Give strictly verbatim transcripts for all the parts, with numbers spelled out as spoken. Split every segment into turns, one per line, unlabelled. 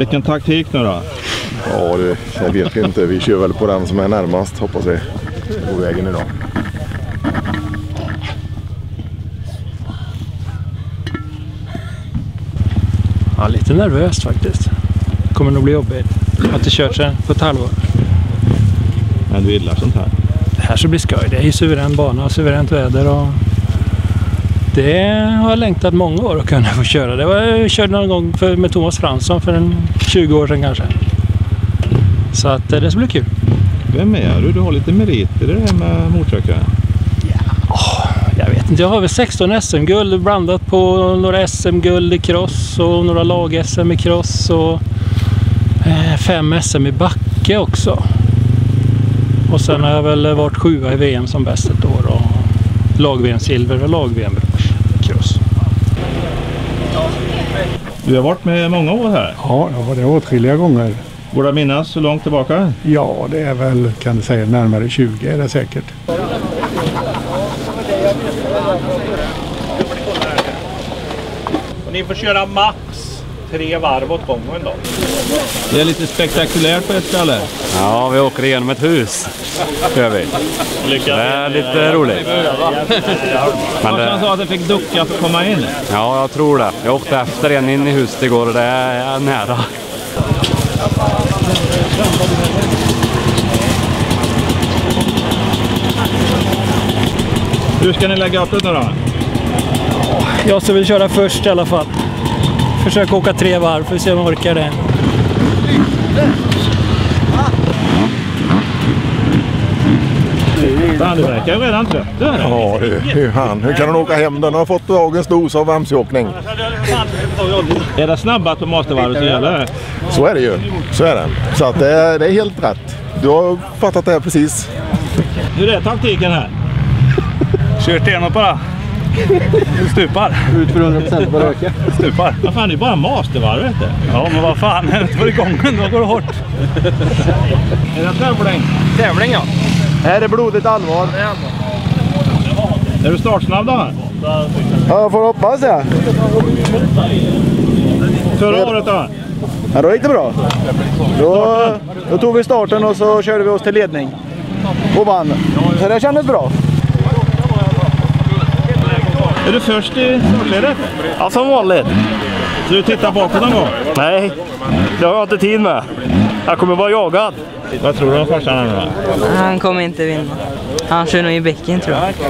Vilken taktik nu då?
Ja, det, jag vet inte. Vi kör väl på den som är närmast, hoppas vi. På vägen idag.
Ja, lite nervöst faktiskt. Kommer nog bli jobbigt. Jag har inte kört sen på ett halvår.
Men du gillar sånt här?
Det här så blir skoj. Det är ju suverän bana, suveränt väder och det har jag längtat många år att kunna få köra. Det var jag körde någon gång för, med Thomas Fransson för en tjugo år sedan kanske. Så att det ska bli kul.
Vem är du? Du har lite merit i det här med motorcykeln.
Ja, jag vet inte. Jag har väl sexton S M-guld blandat på några S M-guld i cross och några lag-S M i cross och eh, fem S M i backe också. Och sen har jag väl varit sjua i V M som bäst ett år och lag-V M-silver och lag-V M-brons cross.
Du har varit med många år här?
Ja, jag var det åtskilliga gånger.
Går det att minnas så långt tillbaka?
Ja, det är väl, kan du säga, närmare tjugo är det säkert.
Och ni får köra max tre varv åt gången då.
Det är lite spektakulärt på ett ställe.
Ja, vi åker igenom ett hus. Gör vi.
Lycka
det är lite roligt.
Men det... Han sa att jag fick ducka för att komma in.
Ja, jag tror det. Jag åkte efter en in i huset igår och det är nära.
Hur ska ni lägga upp det nu då?
Jag så vill köra först i alla fall. Försöka åka tre varv för att se om jag orkar det.
Fan, du verkar ju redan trött.
Ja, hur, hur, han. Hur kan han åka hem? Den har fått dagens dos av M C-åkning.
Är det snabbast på mastervarvet så gäller det?
Så är det ju. Så är det. Så att det, är, det är helt rätt. Du har fattat det här precis.
Hur är taktiken här?
Kört igenom bara. Du stupar.
Ut för hundra procent på röka.
Stupar.
Vad fan, det är bara mastervarv, vet du.
Ja, men vad fan. När du får igång den, då går det hårt.
Är det tävling?
Tävling, ja.
Här är blodigt allvar.
Är du startsnabb då?
Ja, jag får hoppas det.
Förra året då?
Ja, då gick det bra. Då, då tog vi starten och så körde vi oss till ledning. Och vann. Så det kändes bra.
Är du först i startledet?
Ja, som vanligt.
Så du tittar bakåt någon gång?
Nej, det har jag inte tid med. Jag kommer vara jagad.
Vad tror du om farsan nu då?
Han kommer inte vinna. Han kör nog i bäcken, tror jag.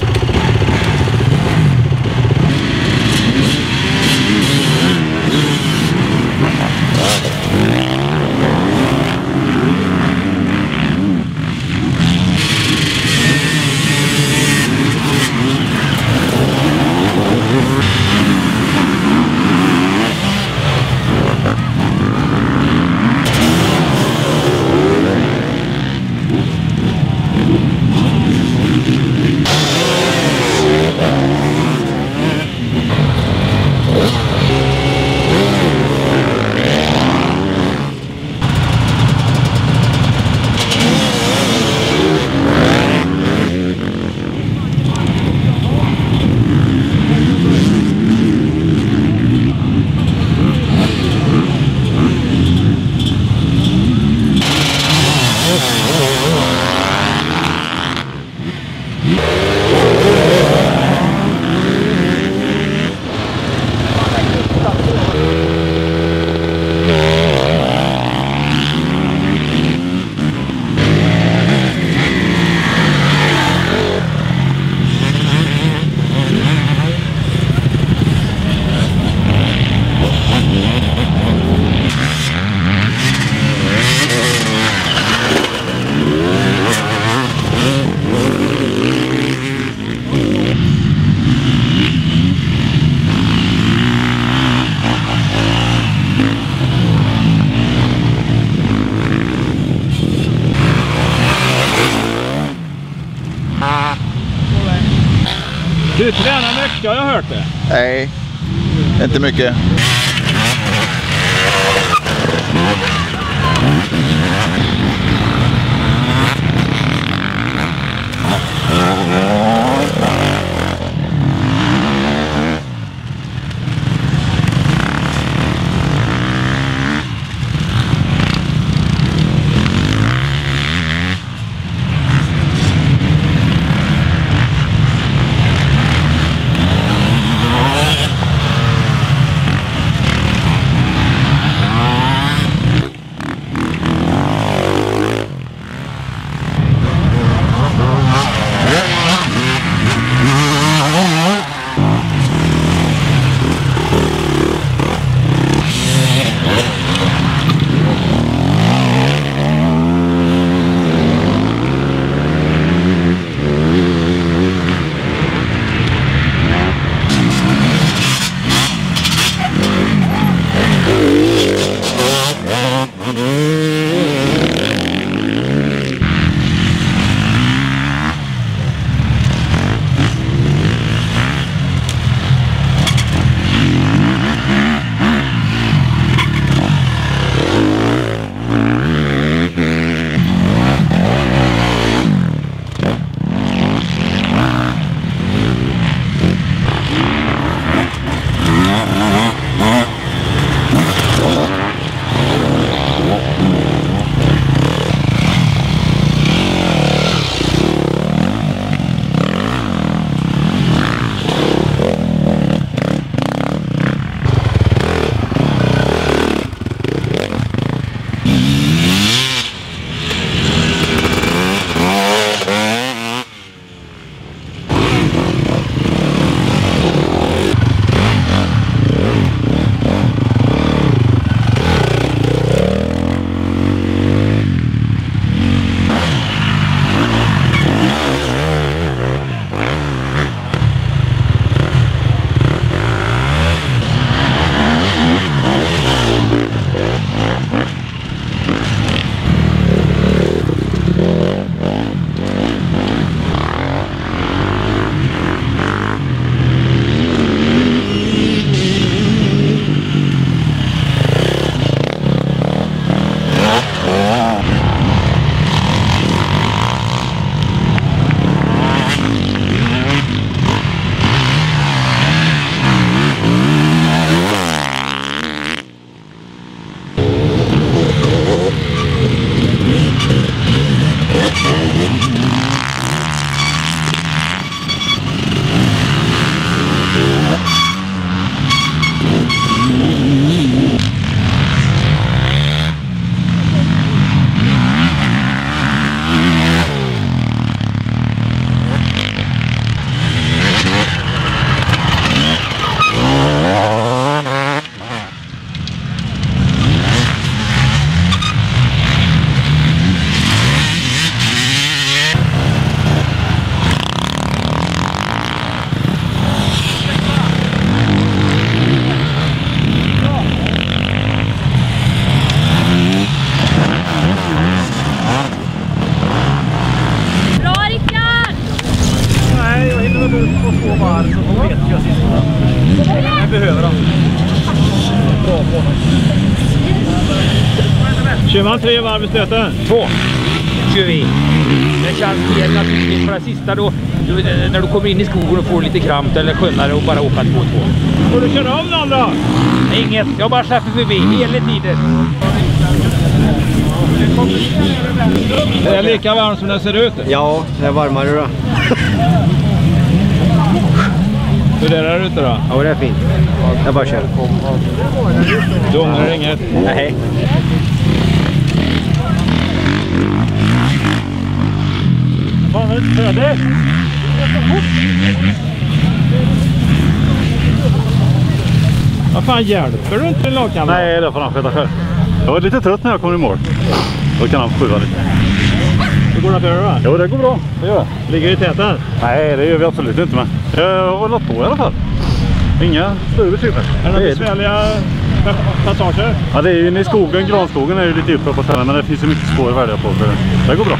Du tränar mycket, har jag hört det?
Nej, inte mycket.
Kör man tre varv i stöten?
Två kör vi. Det känns helt naturligt på det sista då, du, när du kommer in i skogen och får lite kramp eller skönare och bara åka två två.
Får du köra om någon då?
Inget, jag bara släpper förbi hela tiden.
Det är lika varmt som det ser ut.
Ja, det är varmare då.
Hur är det där ute då?
Ja, det är fint. Jag bara kör.
Du ångrar inget?
Nej.
Fan, det är det. Vad fan, hjälper du inte lagkamrat?
Nej, det får han sköta själv. Jag var lite trött när jag kom i mål. Då kan han skjuva lite.
Hur går det för dig då?
Jo, det går bra. Det gör det.
Ligger i täten?
Nej, det gör vi absolut inte med. Jag har lagt på i alla fall. Inga större bekymmer.
Är det besvärliga passager?
Ja, det är ju inne i skogen. Granskogen är ju lite djupare på ställen, men det finns ju mycket spår att välja på. Det går bra.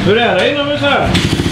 Hur är det inomhus här?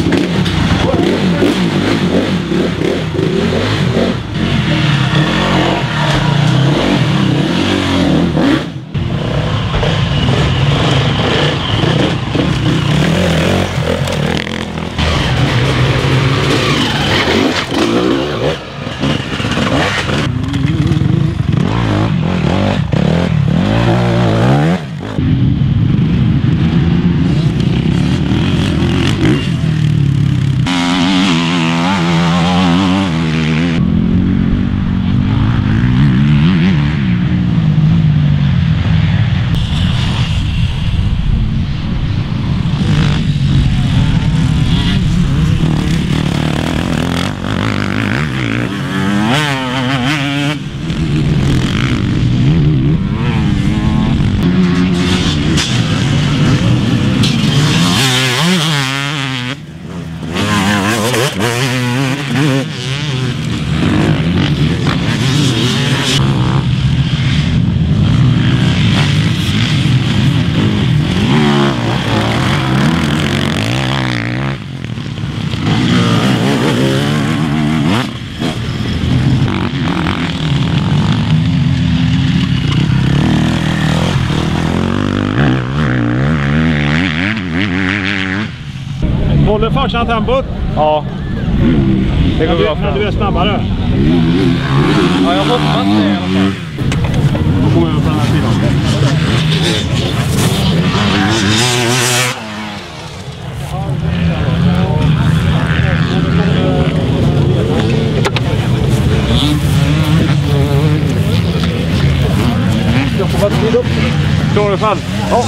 Håller farsan tempot?
Ja. Det går bra.
Men du är snabbare?
Ja, jag hoppas det i alla fall.
Då kommer vi på den här sidan.
Jag får bara tid upp.
Står det fall?
Ja.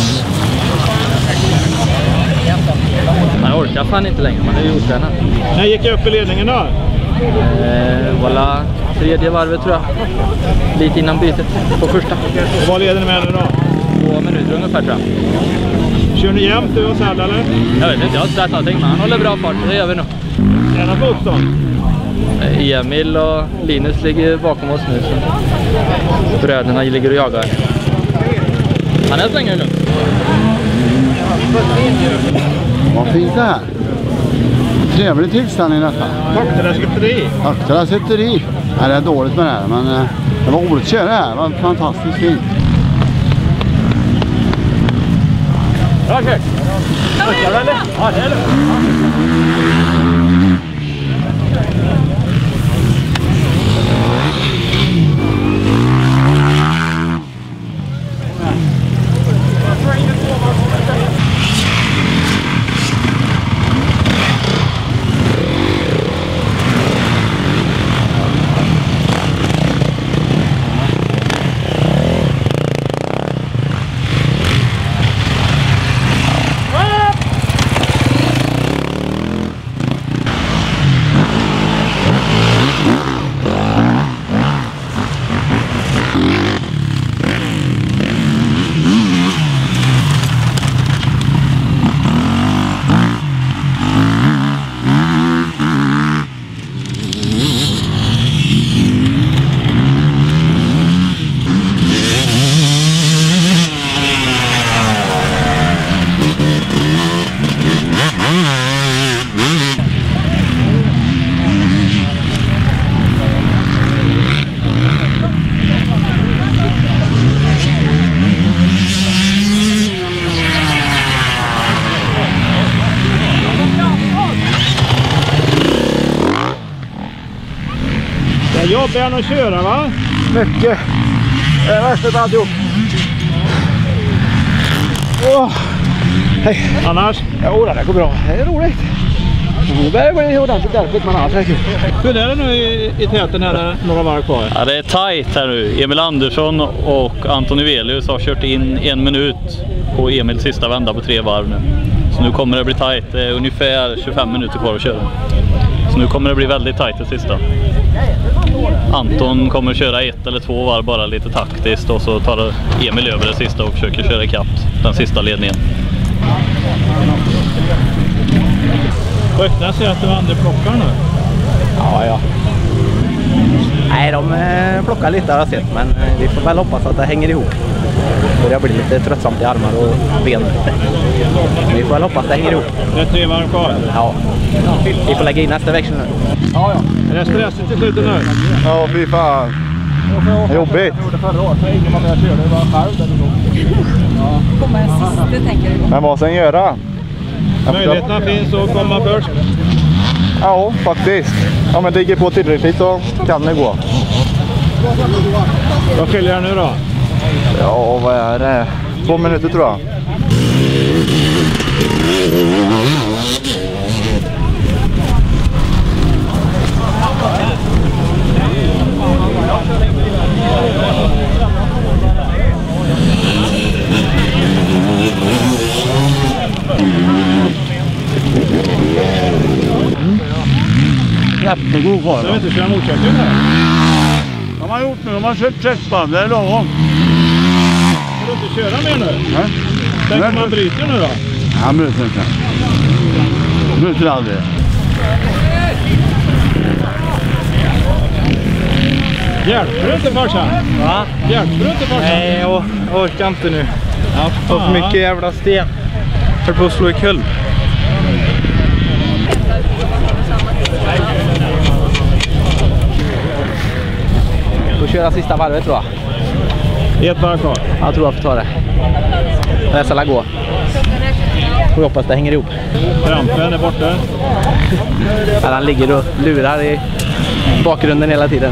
Man orkar fan inte längre, man är ju otränad.
När gick jag upp i ledningen då?
Eh, voilà, tredje varvet tror jag. Lite innan bytet på första.
Och vad leder ni med nu då?
Två minuter ungefär tror jag.
Kör ni jämt du och Säll eller?
Jag vet inte, jag har inte sett allting, men han håller bra fart, det gör vi nog.
Är det motstånd?
Eh, Emil och Linus ligger bakom oss nu, så bröderna ligger och jagar. Han är länge lugnt.
Vad fint det här. Trevlig tillställning detta.
Takterna sitter i.
Takterna sitter i. Nej, det är dåligt med det här, men eh, det var roligt att köra det här. Det var fantastiskt fint.
Bra kört. Tackar du eller? Ja, det är det. Det är jobbigare än att köra va?
Mycket. Det är värsta alltihop. Åh. Hej.
Annars?
Jo, det går bra. Det är roligt. Nu börjar det bli ordentligt därför, men annars är det kul.
Hur är det nu i, i täten här några varv kvar?
Ja, det är tajt här nu. Emil Andersson och Anton Ivelius har kört in en minut på Emils sista vända på tre varv nu. Så nu kommer det bli tajt. Det är ungefär tjugofem minuter kvar att köra. Så nu kommer det bli väldigt tajt det sista. Anton kommer köra ett eller två varv bara lite taktiskt och så tar Emil över det sista och försöker köra ikapp den sista ledningen.
Ryktas säger att du andra plockar nu.
Ja, ja.
Nej, de eh, plockar lite har jag sett, men eh, vi får väl hoppas att det hänger ihop. Det börjar bli lite tröttsamt i armar och ben. Men vi får väl hoppas att det hänger ihop.
Det är tre varv kvar.
Ja, vi får lägga in nästa växel nu.
Ja, ja.
Är det stressigt till slutet nu?
Ja, fy fan. Jobbigt.
Komma en sista, tänker du?
Men vad sen göra?
Möjligheterna finns att komma först.
Ja, faktiskt. Ja, men ligger på tillräckligt så kan det gå.
Vad skiljer nu då?
Ja, vad är det? Två minuter tror jag.
Jättegod kvar.
Jag vet inte, köra motorcykel här.
De har gjort nu, de har kört sexband, det är lagom.
Får du inte köra mer nu?
Nej.
Tänk om man bryter nu då?
Han bryter inte. Bryter aldrig.
Hjälper du inte farsan?
Va?
Hjälper du inte farsan?
Nej, jag orkar inte nu.
Ja,
Jag har för mycket jävla sten. För på att slå i kull.
Får köra sista varvet tror jag.
Ett varv kvar.
Jag tror jag får ta det. Det ska gå. Får hoppas det hänger ihop.
Rampen är borta.
Ja, han ligger och lurar i bakgrunden hela tiden.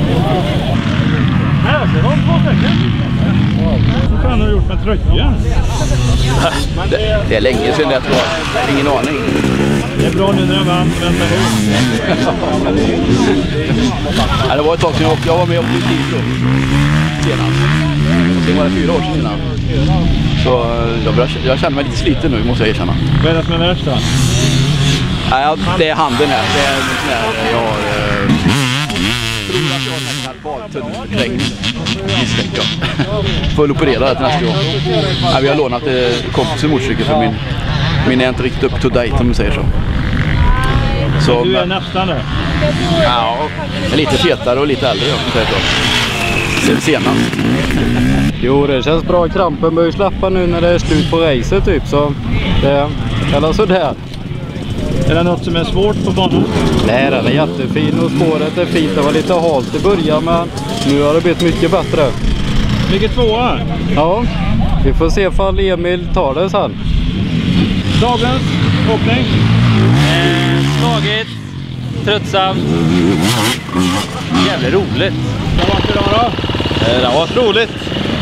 Här ser de två stycken. Vad fan har du gjort med tröjan?
Det, det är länge sedan jag tror jag. Ingen aning.
Det är bra nu när jag vann ventilation.
Ja, det var ett tag sedan jag, jag var med och åkte tid då. Senast. Det var det fyra år sedan innan. Så jag, börjar, jag känner mig lite sliten nu, måste jag erkänna.
Vad är det som är värst då?
Ja, det är handen här. Det är när jag har... Eh, tror att jag har en karpaltunnelförträngning. Misstänker jag. Får operera det till nästa år. Ja, vi har lånat eh, kompisen motorcykel för min... Min är inte riktigt upp to date om man säger så.
Så du är nästan nu?
Ja, lite fetare och lite äldre om man säger så. Senast.
Jo, det känns bra. Krampen börjar släppa nu när det är slut på racet typ, så det eller så där.
Är det något som är svårt på banan?
Nej, den är jättefin och spåret är fint. Det var lite halt i början, men nu har det blivit mycket bättre.
Vilket tvåa?
Ja, vi får se ifall Emil tar det sen.
Dagens åkning?
Eh, slagit, tröttsamt, jävligt roligt.
Det var inte idag då?
Eh, det var roligt.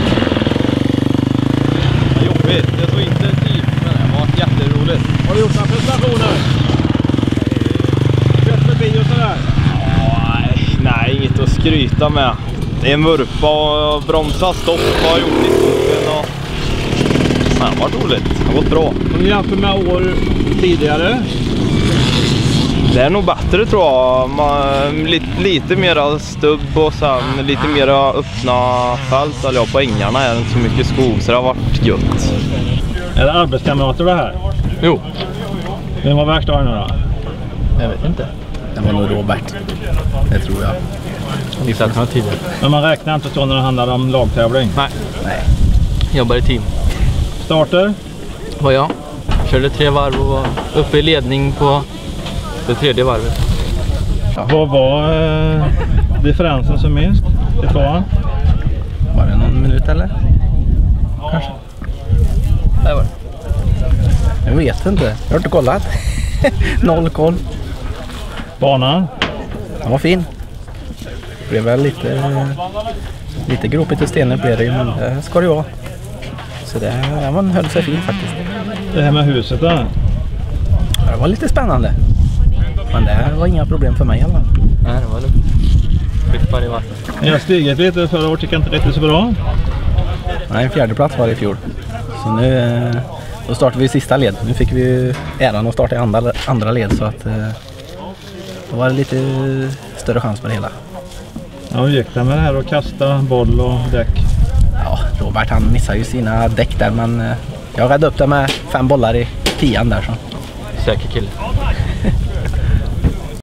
Det var jobbigt, det tog inte tid, men det var jätteroligt.
Har du gjort några prestationer? Kört förbi och sådär?
Nej, nej, inget att skryta med. Det är en vurpa och bromsa stopp har jag gjort i skogen och... Men det var roligt, det har gått bra.
Om ni jämför med år tidigare?
Det är nog bättre tror jag. Man, lite, lite mera stubb och sen lite mera öppna fält. Eller ja, på ängarna är det inte så mycket skog så det har varit gött.
Är det arbetskamrater det här?
Jo.
Vem var värst av nu då?
Jag vet inte.
Det var nog Robert. Det tror jag.
Vi satt några tidigare.
Men man räknar inte så när det handlar om lagtävling?
Nej.
Nej.
Jobbar i team.
Starter?
Var jag. Körde tre varv och var uppe i ledning på det tredje varvet.
Ja. Vad var eh, differensen som minst? Det var
Var det någon minut eller? Kanske. Det var det. Jag vet inte. Jag har inte kollat. Noll koll.
Banan?
Den var fin. Det blev väl lite lite gropigt och stenet blev det ju, men det ska det ju vara. Så det, ja, man höll sig fint faktiskt.
Det här med huset då?
Det var lite spännande. Men det var inga problem för mig i alla fall.
Nej, det var lugnt. Flippar i vatten.
Jag har stigit lite förra året, tycker jag inte riktigt så bra.
Nej, en fjärde plats var det i fjol. Så nu då startade vi i sista led. Nu fick vi äran att starta i andra, andra led, så att då var det lite större chans på det hela.
Ja, hur gick det med det här att kasta boll och däck?
Ja, Robert han missade ju sina däck där, men jag räddade upp det med fem bollar i tian där så.
Säker kille.